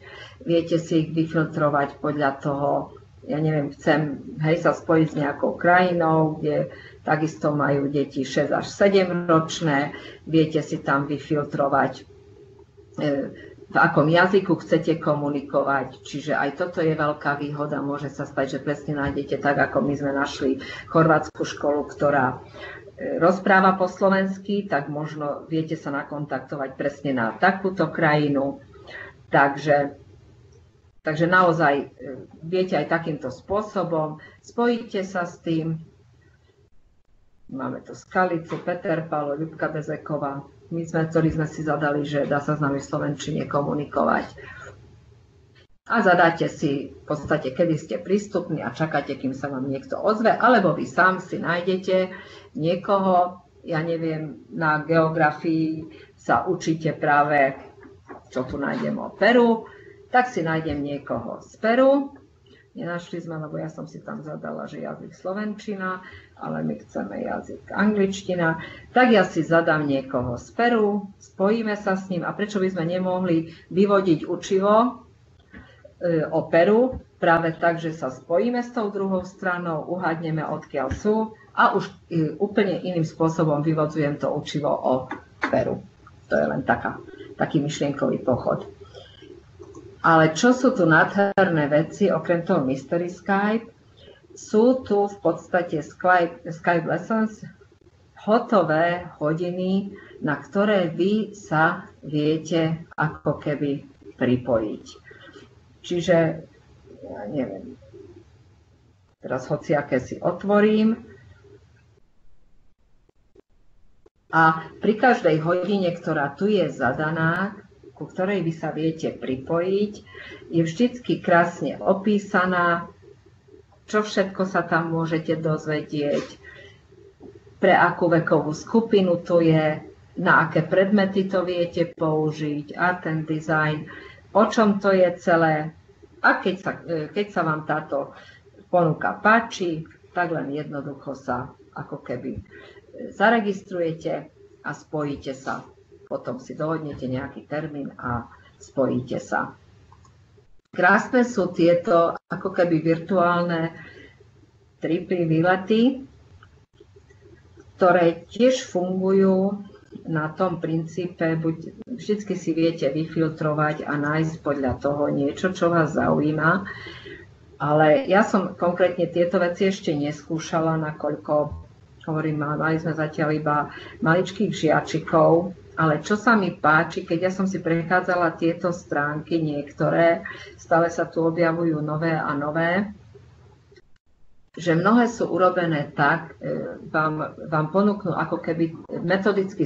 Speaker 2: podľa toho, ja neviem, chcem sa spojiť s nejakou krajinou, kde takisto majú deti 6 až 7 ročné, viete si tam vyfiltrovať, v akom jazyku chcete komunikovať. Čiže aj toto je veľká výhoda. Môže sa stať, že presne nájdete tak, ako my sme našli chorvátsku školu, ktorá rozpráva po slovensky, tak možno viete sa nakontaktovať presne na takúto krajinu. Takže naozaj viete aj takýmto spôsobom. Spojíte sa s tým. Máme tu Skalicu, Peter Pálo, Ľubka Bezeková. My ktorí sme si zadali, že dá sa s nami v slovenčine komunikovať. A zadáte si v podstate, kedy ste prístupní a čakáte, kým sa vám niekto ozve, alebo vy sám si nájdete niekoho, ja neviem, na geografii sa učíte práve, čo tu nájdem o Peru, tak si nájdem niekoho z Peru. Nenašli sme, lebo ja som si tam zadala, že jazyk slovenčina, ale my chceme jazyk angličtina. Tak ja si zadám niekoho z Peru, spojíme sa s ním a prečo by sme nemohli vyvodiť učivo o Peru, práve tak, že sa spojíme s tou druhou stranou, uhádneme, odkiaľ sú a už úplne iným spôsobom vyvodzujem to učivo o Peru. To je len taký myšlienkový pochod. Ale čo sú tu nádherné veci, okrem toho Mystery Skype, sú tu v podstate Skype Lessons, hotové hodiny, na ktoré vy sa viete ako keby pripojiť. Čiže, ja neviem, teraz hociaké si otvorím a pri každej hodine, ktorá tu je zadaná, ku ktorej vy sa viete pripojiť, je vždycky krásne opísaná, čo všetko sa tam môžete dozvedieť, pre akú vekovú skupinu to je, na aké predmety to viete použiť, art and design, o čom to je celé. A keď sa vám táto ponuka páči, tak len jednoducho sa ako keby zaregistrujete a spojíte sa. Potom si dohodnete nejaký termín a spojíte sa. Krásne sú tieto ako keby virtuálne tripy, výlety, ktoré tiež fungujú na tom princípe, vždy si viete vyfiltrovať a nájsť podľa toho niečo, čo vás zaujíma. Ale ja som konkrétne tieto veci ešte neskúšala, nakoľko, hovorím, mali sme zatiaľ iba maličkých žiačikov, ale čo sa mi páči, keď ja som si prechádzala tieto stránky niektoré, stále sa tu objavujú nové a nové, že mnohé sú urobené tak, vám ponúknú ako keby metodicky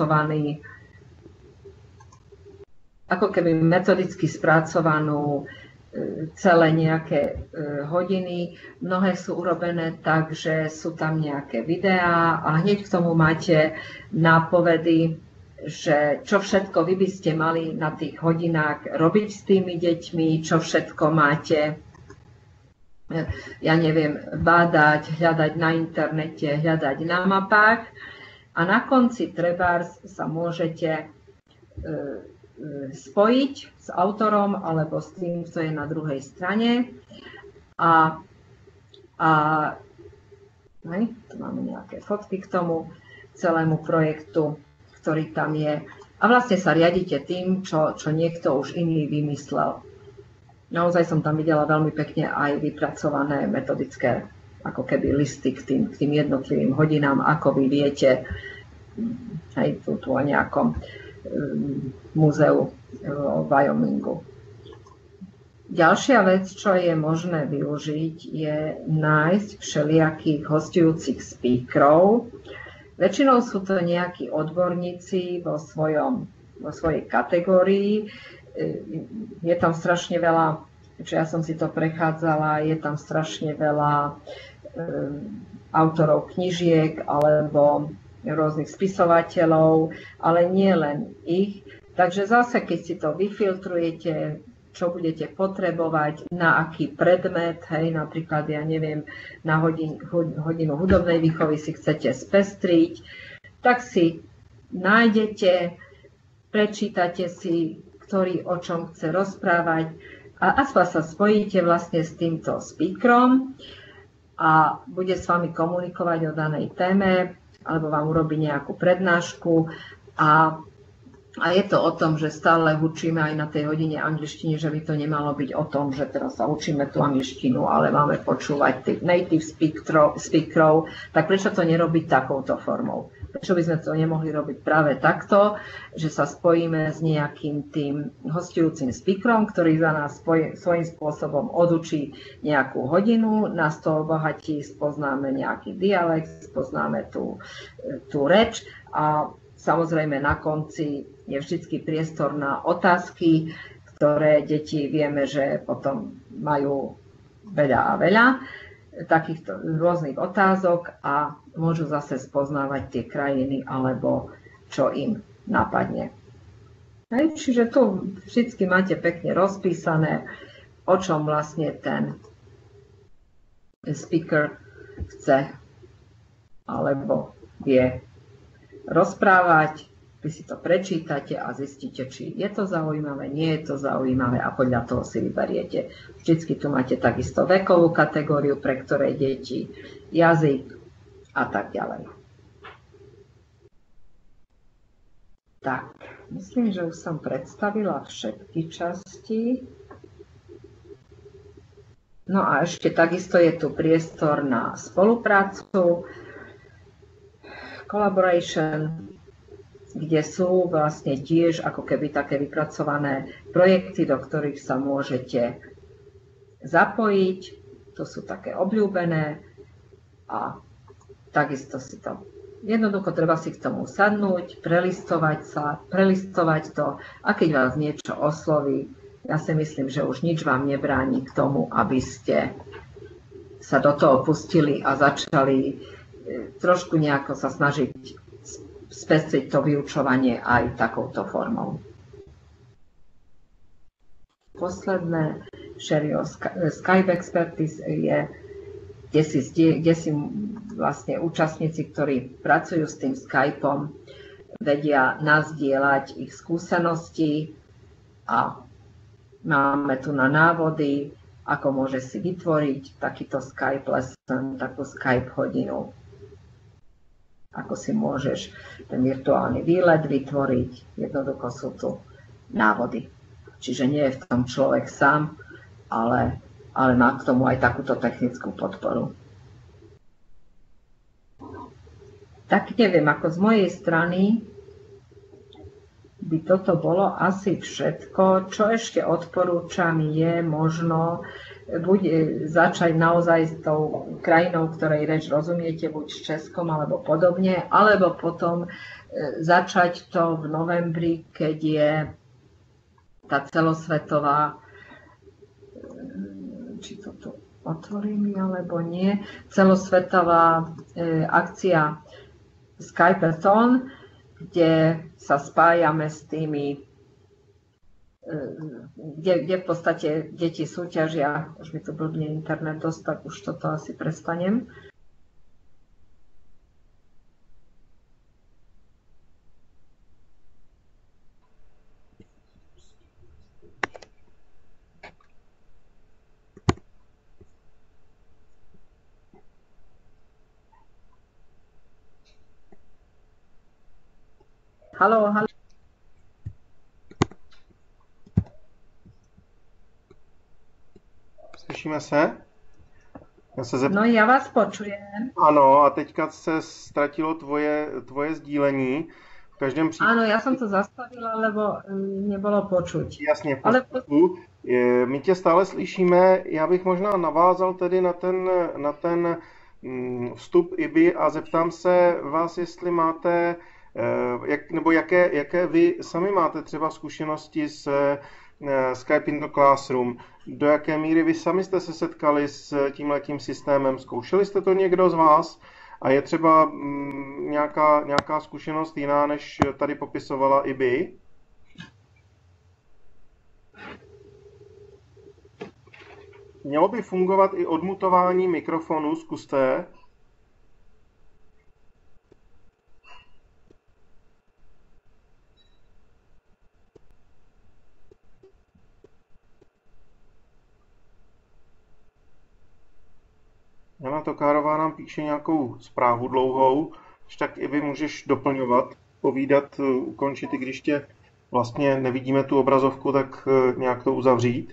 Speaker 2: spracovanú celé nejaké hodiny. Mnohé sú urobené tak, že sú tam nejaké videá a hneď k tomu máte nápovedy, že čo všetko vy by ste mali na tých hodinách robiť s tými deťmi, čo všetko máte, ja neviem, bádať, hľadať na internete, hľadať na mapách a na konci trebárs sa môžete spojiť s autorom alebo s tým, kto je na druhej strane a tu máme nejaké fotky k tomu celému projektu, ktorý tam je a vlastne sa riadite tým, čo niekto už iný vymyslel. Naozaj som tam videla veľmi pekne aj vypracované metodické ako keby listy k tým jednotlivým hodinám, ako vy viete aj tu o nejakom múzeu v Wyomingu. Ďalšia vec, čo je možné využiť, je nájsť všelijakých hostujúcich speakerov. Väčšinou sú to nejakí odborníci vo svojej kategórii. Je tam strašne veľa, čo ja som si to prechádzala, je tam strašne veľa autorov knižiek alebo rôznych spisovateľov, ale nie len ich. Takže zase, keď si to vyfiltrujete, čo budete potrebovať, na aký predmet, hej, napríklad, ja neviem, na hodinu hudobnej výchovy si chcete spestriť, tak si nájdete, prečítate si, ktorý o čom chce rozprávať a aspoň sa spojíte vlastne s týmto speakerom a bude s vami komunikovať o danej téme alebo vám urobí nejakú prednášku a je to o tom, že stále učíme aj na tej hodine angličtine, že by to nemalo byť o tom, že teraz sa učíme tú angličtinu, ale máme počúvať tých native speakerov, tak prečo to nerobiť takouto formou? Prečo by sme to nemohli robiť práve takto, že sa spojíme s nejakým tým hostujúcim speakerom, ktorý za nás svojím spôsobom odučí nejakú hodinu, nás to obohatí, spoznáme nejaký dialekt, spoznáme tú reč a samozrejme na konci je vždycky priestor na otázky, ktoré deti vieme, že potom majú veľa a veľa takýchto rôznych otázok a môžu zase spoznávať tie krajiny alebo čo im napadne. Čiže tu vždy máte pekne rozpísané, o čom vlastne ten speaker chce alebo vie rozprávať. Vy si to prečítate a zistíte, či je to zaujímavé, nie je to zaujímavé a podľa toho si vyberiete. Vždycky tu máte takisto vekovú kategóriu, pre ktoré deti, jazyk a tak ďalej. Tak, myslím, že už som predstavila všetky časti. No a ešte takisto je tu priestor na spoluprácu, collaboration, kde sú vlastne tiež ako keby také vypracované projekty, do ktorých sa môžete zapojiť. To sú také obľúbené a takisto si to jednoducho treba si k tomu sadnúť, prelistovať to a keď vás niečo osloví, ja si myslím, že už nič vám nebráni k tomu, aby ste sa do toho pustili a začali trošku nejako sa snažiť spestriť to vyučovanie aj takouto formou. Posledné Sherryho Skype Expertise je, kde si vlastne účastníci, ktorí pracujú s tým Skypeom, vedia nazdieľať ich skúsenosti a máme tu na návody, ako môže si vytvoriť takýto Skype lesson, takú Skype hodinu. ako si môžeš ten virtuálny výlet vytvoriť. Jednoducho sú tu návody. Čiže nie je v tom človek sám, ale má k tomu aj takúto technickú podporu. Tak neviem, ako z mojej strany by toto bolo asi všetko. Čo ešte odporúčam je možno buď začať naozaj s tou krajinou, ktorej reč rozumiete, buď s Českom alebo podobne, alebo potom začať to v novembri, keď je tá celosvetová, či to tu otvorím alebo nie, celosvetová akcia Skypeathon, kde sa spájame s tými, kde v podstate deti súťažia, už mi tu blbne internet dosť, tak už toto asi prestanem. Haló, haló.
Speaker 1: Slyšíme se?
Speaker 2: No já vás počujem.
Speaker 1: Ano, a teďka se ztratilo tvoje sdílení. V každém případě...
Speaker 2: Áno, ja som to zastavila, lebo nebolo počuť.
Speaker 1: Jasně, my tě stále slyšíme. Já bych možná navázal tedy na ten vstup IBI a zeptám se vás, jestli máte, nebo jaké vy sami máte třeba zkušenosti s Skype in the Classroom. Do jaké míry vy sami jste se setkali s tímhletím systémem? Zkoušeli jste to někdo z vás? A je třeba nějaká zkušenost jiná, než tady popisovala IBI? Mělo by fungovat i odmutování mikrofonu, zkuste. Jana Tokárová nám píše nějakou zprávu dlouhou, tak i vy můžeš doplňovat, povídat, ukončit, i když tě vlastně nevidíme tu obrazovku, tak nějak to uzavřít.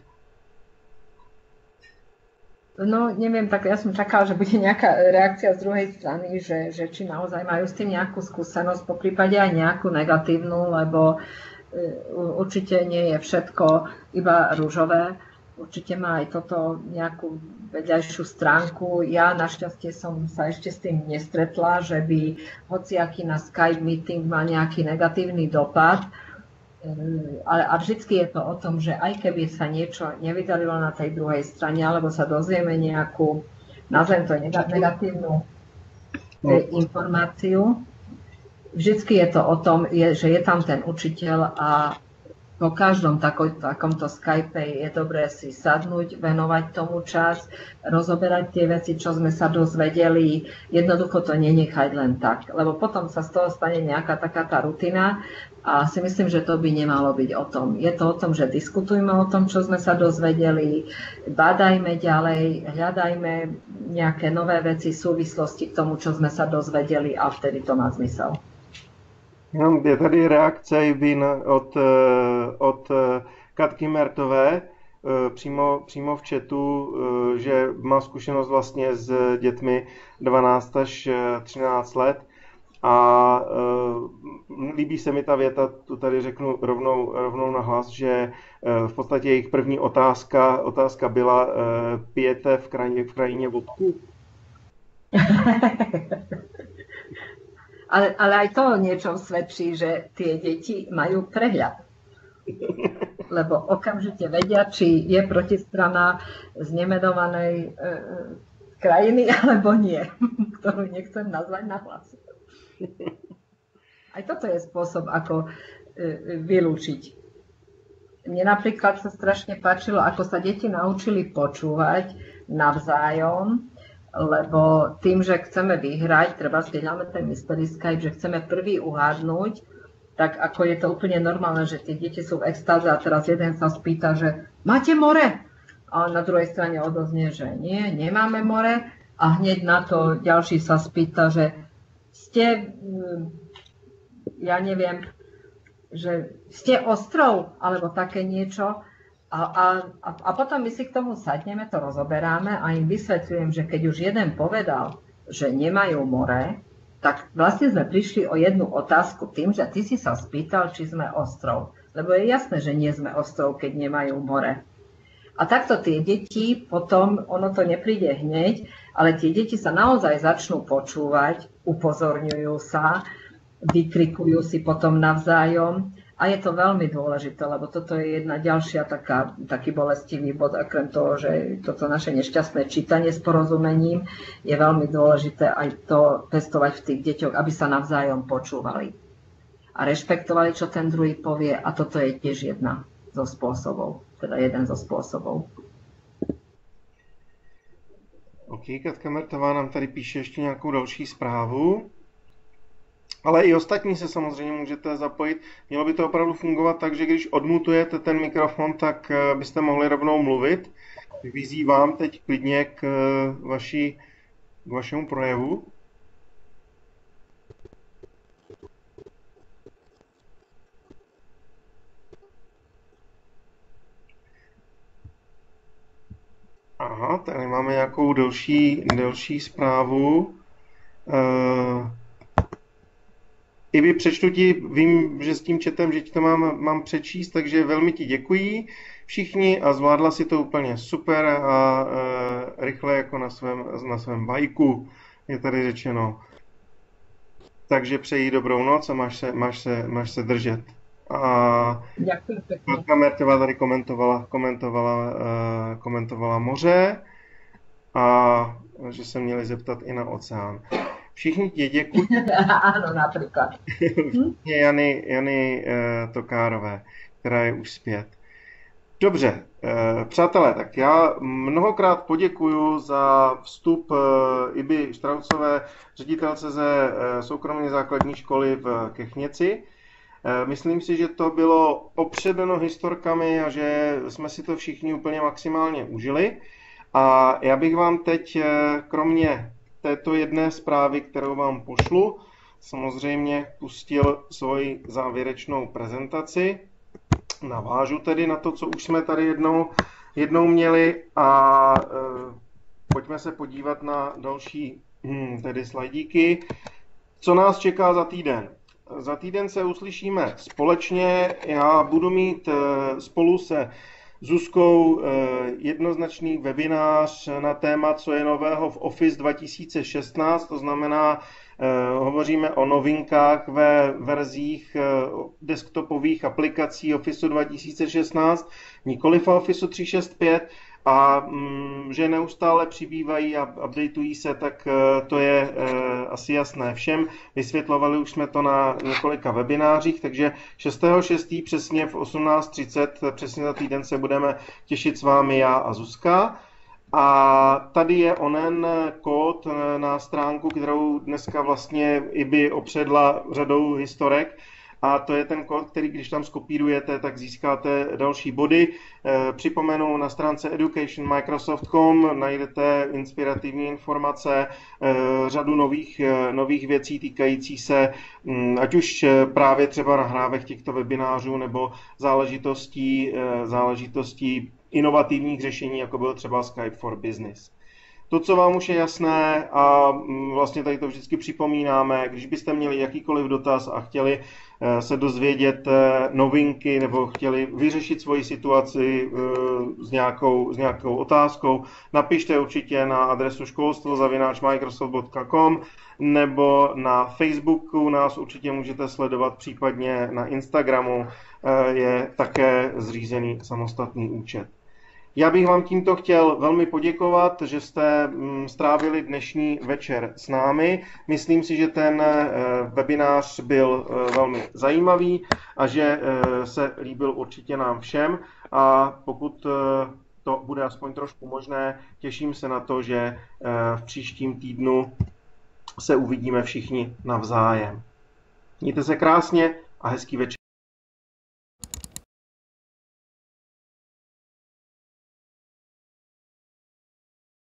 Speaker 2: No neviem, tak ja som čakala, že bude nejaká reakcia z druhej strany, že či naozaj majú s tým nejakú skúsenosť, po prípade aj nejakú negatívnu, lebo určite nie je všetko iba ružové. Určite má aj toto nejakú vedľajšiu stránku. Ja našťastie som sa ešte s tým nestretla, že by hociaký na Skype meeting mal nejaký negatívny dopad. A vždycky je to o tom, že aj keby sa niečo nevydarilo na tej druhej strane, alebo sa dozvieme nejakú, nazvem to negatívnu informáciu, vždycky je to o tom, že je tam ten učiteľ a po každom takomto Skype je dobré si sadnúť, venovať tomu čas, rozoberať tie veci, čo sme sa dozvedeli, jednoducho to nenechať len tak, lebo potom sa z toho stane nejaká taká tá rutina a si myslím, že to by nemalo byť o tom. Je to o tom, že diskutujme o tom, čo sme sa dozvedeli, bádajme ďalej, hľadajme nejaké nové veci v súvislosti k tomu, čo sme sa dozvedeli a vtedy to má zmysel.
Speaker 1: Je tady reakce od Katky Mertové přímo v chatu, že má zkušenost vlastně s dětmi 12 až 13 let a líbí se mi ta věta, tu tady řeknu rovnou nahlas, že v podstatě jejich první otázka byla, pijete v krajině vodku?
Speaker 2: Ale aj to niečo svedčí, že tie deti majú prehľad. Lebo okamžite vedia, či je protistrana z nemenovanej krajiny, alebo nie, ktorú nechcem nazvať nahlas. Aj toto je spôsob, ako vylúčiť. Mne napríklad sa strašne páčilo, ako sa deti naučili počúvať navzájom, lebo tým, že chceme vyhrať, treba zdieľame ten mystery Skype, že chceme prvý uhádnuť, tak ako je to úplne normálne, že tie deti sú v extáze a teraz jeden sa spýta, že máte more? A na druhej strane odoznie, že nie, nemáme more. A hneď na to ďalší sa spýta, že ste, ja neviem, že ste ostrov, alebo také niečo. A potom my si k tomu sadneme, to rozoberáme a im vysvetľujem, že keď už jeden povedal, že nemajú more, tak vlastne sme prišli o jednu otázku tým, že ty si sa spýtal, či sme ostrov. Lebo je jasné, že nie sme ostrov, keď nemajú more. A takto tie deti potom, ono to nepríde hneď, ale tie deti sa naozaj začnú počúvať, upozorňujú sa, vykrikujú si potom navzájom. A je to veľmi dôležité, lebo toto je jedna ďalšia taký bolestivý bod, okrem toho, že toto naše nešťastné čítanie s porozumením je veľmi dôležité aj to pestovať v tých deťoch, aby sa navzájom počúvali a rešpektovali, čo ten druhý povie, a toto je tiež jeden zo spôsobov.
Speaker 1: OK, Katka Mertová nám tady píše ještě nějakou další zprávu. Ale i ostatní se samozřejmě můžete zapojit. Mělo by to opravdu fungovat tak, že když odmutujete ten mikrofon, tak byste mohli rovnou mluvit. Vyzývám teď klidně k vašemu projevu. Aha, tady máme nějakou delší zprávu. Ibi, přečtu ti, vím, že s tím chatem, že ti to mám přečíst, takže velmi ti děkuji všichni a zvládla si to úplně super a rychle jako na svém bajku, je tady řečeno. Takže přeji dobrou noc a máš se držet. A Katka Mertová tady komentovala moře a že se měli zeptat i na oceán. Všichni ti děkuji.
Speaker 2: Ano, například.
Speaker 1: Jany Tokárové, která je už zpět. Dobře, přátelé, tak já mnohokrát poděkuju za vstup Ibi Štraucové, ředitelce ze soukromé základní školy v Kechněci. Myslím si, že to bylo opředeno historkami a že jsme si to všichni úplně maximálně užili. A já bych vám teď, kromě této jedné zprávy, kterou vám pošlu, samozřejmě pustil svoji závěrečnou prezentaci. Navážu tedy na to, co už jsme tady jednou měli a pojďme se podívat na další tedy slajdíky. Co nás čeká za týden? Za týden se uslyšíme společně. Já budu mít spolu se Zuzkou jednoznačný webinář na téma, co je nového v Office 2016, to znamená, hovoříme o novinkách ve verzích desktopových aplikací Office 2016, nikoli v Office 365, a že neustále přibývají a updateují se, tak to je asi jasné všem. Vysvětlovali už jsme to na několika webinářích, takže 6.6. přesně v 18:30, přesně za týden se budeme těšit s vámi já a Zuzka. A tady je onen kód na stránku, kterou dneska vlastně Ibi opředla řadou historek. A to je ten kód, který když tam skopírujete, tak získáte další body. Připomenu, na stránce education.microsoft.com najdete inspirativní informace, řadu nových věcí týkajících se ať už právě třeba nahrávek těchto webinářů nebo záležitostí inovativních řešení, jako byl třeba Skype for Business. To, co vám už je jasné, a vlastně tady to vždycky připomínáme, když byste měli jakýkoliv dotaz a chtěli se dozvědět novinky nebo chtěli vyřešit svoji situaci s nějakou otázkou, napište určitě na adresu školstvo@microsoft.com nebo na Facebooku nás určitě můžete sledovat, případně na Instagramu je také zřízený samostatný účet. Já bych vám tímto chtěl velmi poděkovat, že jste strávili dnešní večer s námi. Myslím si, že ten webinář byl velmi zajímavý a že se líbil určitě nám všem. A pokud to bude aspoň trošku možné, těším se na to, že v příštím týdnu se uvidíme všichni navzájem. Mějte se krásně a hezký večer.